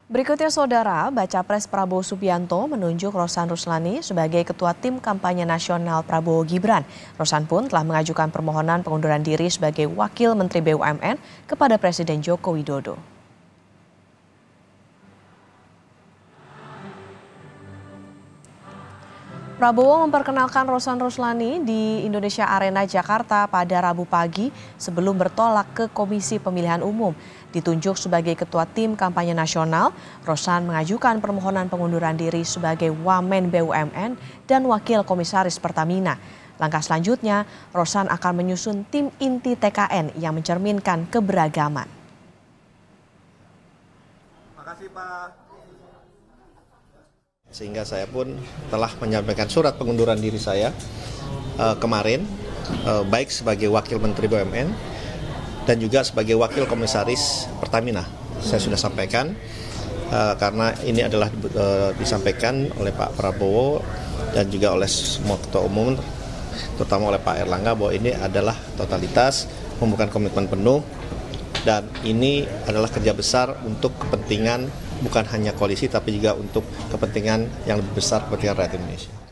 Berikutnya Saudara, Baca Pres Prabowo Subianto menunjuk Rosan Ruslani sebagai Ketua Tim Kampanye Nasional Prabowo Gibran. Rosan pun telah mengajukan permohonan pengunduran diri sebagai Wakil Menteri BUMN kepada Presiden Joko Widodo. Prabowo memperkenalkan Rosan Ruslani di Indonesia Arena Jakarta pada Rabu pagi sebelum bertolak ke Komisi Pemilihan Umum. Ditunjuk sebagai Ketua Tim Kampanye Nasional, Rosan mengajukan permohonan pengunduran diri sebagai Wamen BUMN dan Wakil Komisaris Pertamina. Langkah selanjutnya, Rosan akan menyusun tim inti TKN yang mencerminkan keberagaman. Makasih Pak. Sehingga saya pun telah menyampaikan surat pengunduran diri saya kemarin, baik sebagai Wakil Menteri BUMN dan juga sebagai Wakil Komisaris Pertamina. Saya sudah sampaikan karena ini adalah disampaikan oleh Pak Prabowo dan juga oleh semua ketua umum, terutama oleh Pak Erlangga, bahwa ini adalah totalitas, membuka komitmen penuh, dan ini adalah kerja besar untuk kepentingan bukan hanya koalisi tapi juga untuk kepentingan yang lebih besar, kepentingan rakyat Indonesia.